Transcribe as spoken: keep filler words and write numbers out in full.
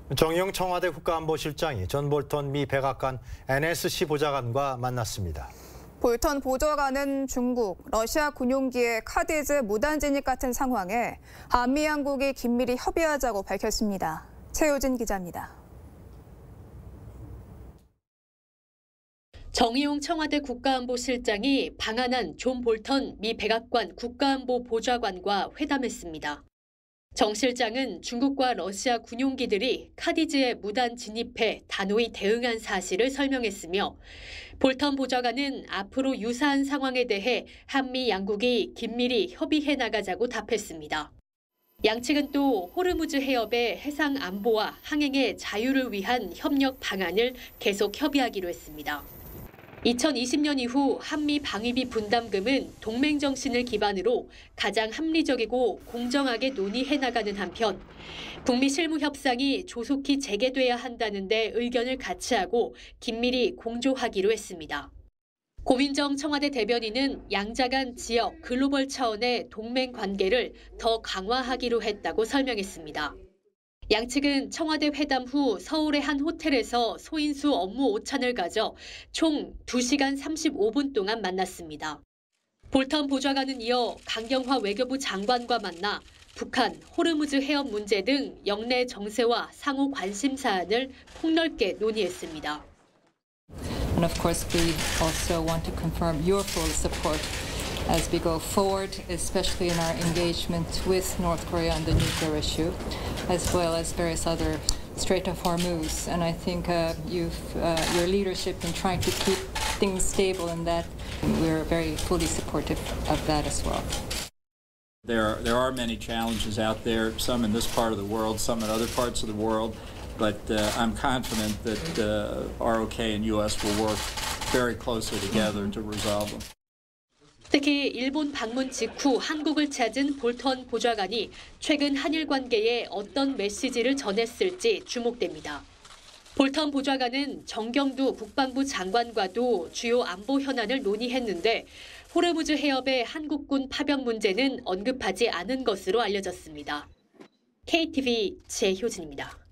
정의용 청와대 국가안보실장이 존 볼턴 미 백악관 엔에스씨 보좌관과 만났습니다. 볼턴 보좌관은 중국, 러시아 군용기의 카디즈 무단 진입 같은 상황에 한미 양국이 긴밀히 협의하자고 밝혔습니다. 최효진 기자입니다. 정의용 청와대 국가안보실장이 방한한 존 볼턴 미 백악관 국가안보 보좌관과 회담했습니다. 정 실장은 중국과 러시아 군용기들이 카디즈에 무단 진입해 단호히 대응한 사실을 설명했으며 볼턴 보좌관은 앞으로 유사한 상황에 대해 한미 양국이 긴밀히 협의해 나가자고 답했습니다. 양측은 또 호르무즈 해협의 해상 안보와 항행의 자유를 위한 협력 방안을 계속 협의하기로 했습니다. 이천이십 년 이후 한미 방위비 분담금은 동맹 정신을 기반으로 가장 합리적이고 공정하게 논의해 나가는 한편 북미 실무 협상이 조속히 재개돼야 한다는 데 의견을 같이 하고 긴밀히 공조하기로 했습니다. 고민정 청와대 대변인은 양자 간 지역, 글로벌 차원의 동맹 관계를 더 강화하기로 했다고 설명했습니다. 양측은 청와대 회담 후 서울의 한 호텔에서 소인수 업무 오찬을 가져 총 두 시간 삼십오 분 동안 만났습니다. 볼턴 보좌관은 이어 강경화 외교부 장관과 만나 북한, 호르무즈 해협 문제 등 영내 정세와 상호 관심 사안을 폭넓게 논의했습니다. And of course, we also want to confirm your full support as we go forward, especially in our engagement with North Korea on the nuclear issue, as well as various other Strait of Hormuz. And I think uh, you've, uh, your leadership in trying to keep things stable in that, we're very fully supportive of that as well. There are, there are many challenges out there, some in this part of the world, some in other parts of the world, but uh, I'm confident that uh, R O K and U S will work very closely together to resolve them. 특히 일본 방문 직후 한국을 찾은 볼턴 보좌관이 최근 한일 관계에 어떤 메시지를 전했을지 주목됩니다. 볼턴 보좌관은 정경두 국방부 장관과도 주요 안보 현안을 논의했는데 호르무즈 해협의 한국군 파병 문제는 언급하지 않은 것으로 알려졌습니다. 케이티비 최효진입니다.